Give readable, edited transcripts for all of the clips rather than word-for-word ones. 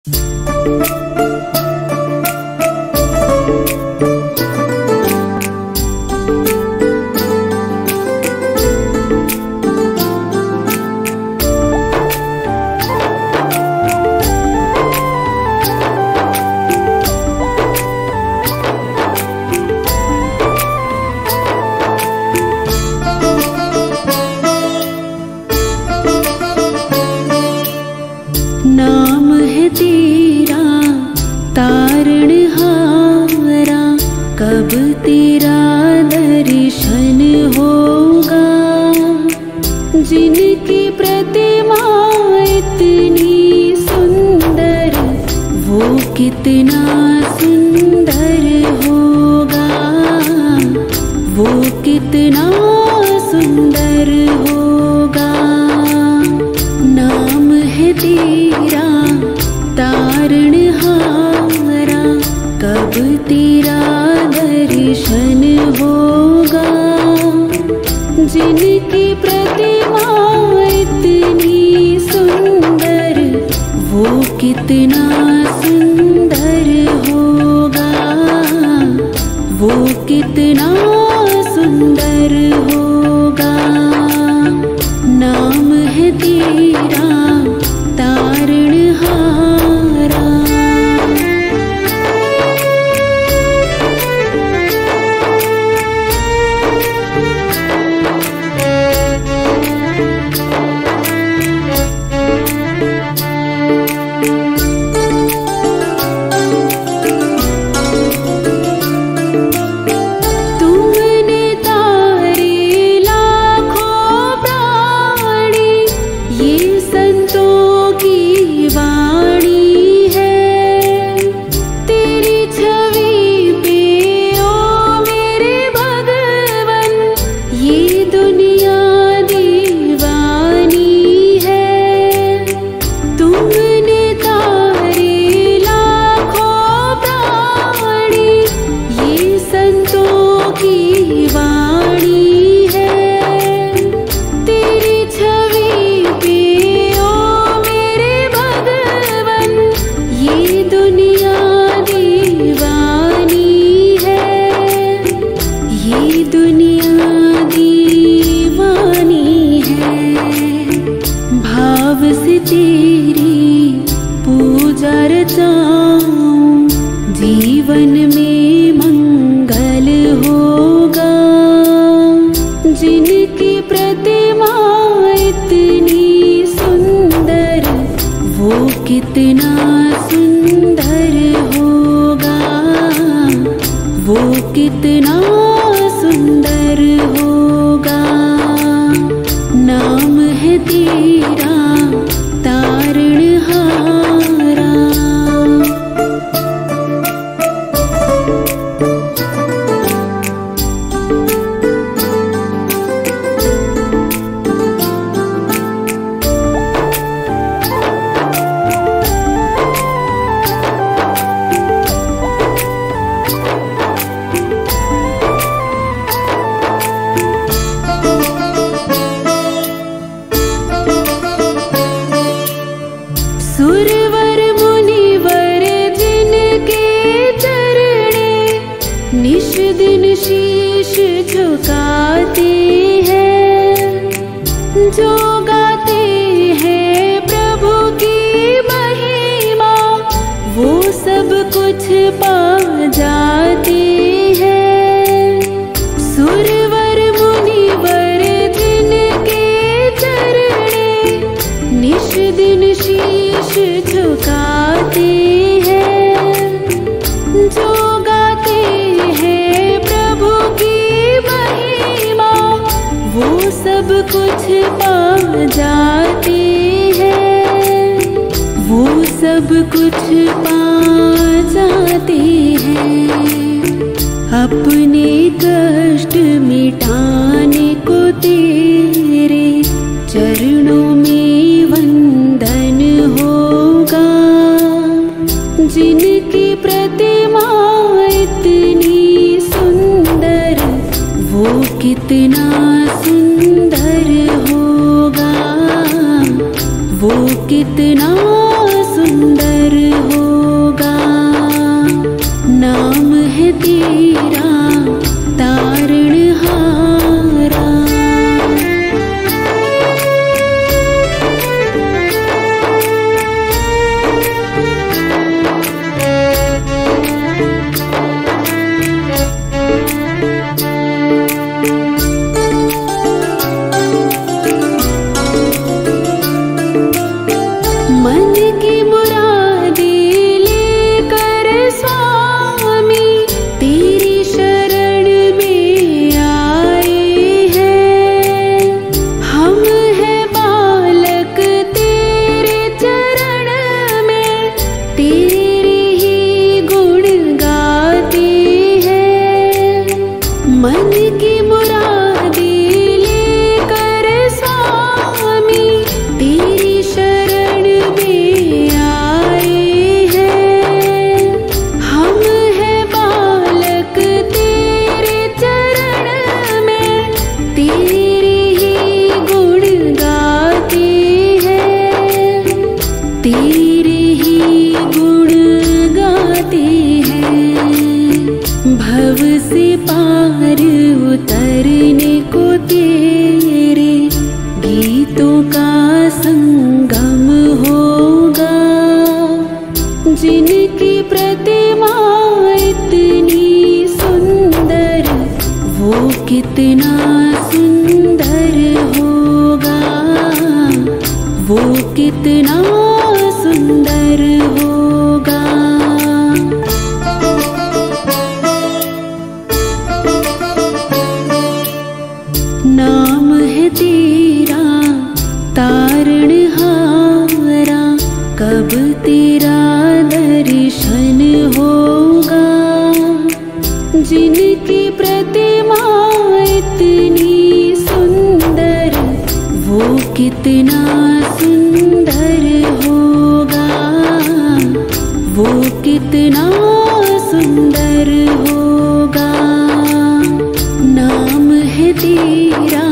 नाम है तेरा तारणहारा, कब तेरा दर्शन होगा। जिनकी प्रतिमा इतनी सुंदर, वो कितना सुंदर होगा, वो कितना सुंदर होगा। नाम है तेरा तारणहारा, कब तेरा दर्शन होगा। जिनकी प्रतिमा इतनी सुंदर, वो कितना सुंदर होगा, वो कितना सुंदर होगा। नाम है तेरा तारणहारा। तुमने तारे लाखों प्राणी, ये संतों की वाणी है। तेरी छवि पे ओ मेरे भगवन, ये दुनिया दीवानी है। तुमने तारे लाखों प्राणी, ये संतों की वाणी है। तेरी छवि पे ओ मेरे भगवन, ये दुनिया दीवानी है, ये दुनिया दीवानी है। भाव से तेरी पूजा रचाऊं, जीवन में मंगल होगा। जिनकी प्रतिमा इतनी सुंदर, वो कितना सुंदर होगा, वो कितना सुंदर होगा। नाम है तेरा तारणहारा। सुरवर मुनिवर जिनके चरणे, निश दिन शीश झुकाते हैं। जो गाते हैं प्रभु की महिमा, वो सब कुछ पा जाते हैं। सुरवर मुनिवर जिनके चरणे, निश दिन शीश झुकाते हैं। जो गाते हैं प्रभु की महिमा, वो सब कुछ पा जाते हैं, वो सब कुछ पा जाते हैं। अपने कष्ट मिटाने को तेरे चरणों में वंदन होगा। जिनकी प्रतिमा इतनी सुंदर, वो कितना सुंदर होगा, वो कितना सुंदर तेरे ही गुण गाते हैं। मन की मुरादें लेकर स्वामी तेरी शरण में आए हैं। हम हैं बालक तेरे चरण में, तेरे ही गुण गाते हैं, तेरे ही गुण गाते हैं। भव से पार उतरने को तेरे गीतों का संगम होगा। जिनकी प्रतिमा इतनी सुंदर, वो कितना सुंदर होगा, वो कितना सुंदर होगा। नाम है तेरा तारणहारा, कब तेरा दर्शन होगा। जिनकी प्रतिमा इतनी सुंदर, वो कितना सुंदर होगा, वो कितना सुंदर होगा। नाम है तेरा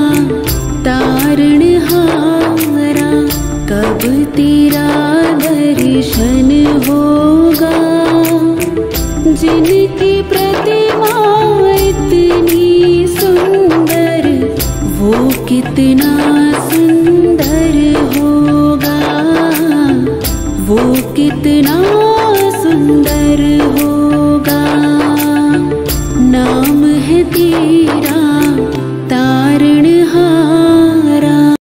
तारणहारा, कब तेरा दर्शन होगा। जिनकी प्रतिमा इतनी सुंदर, वो कितना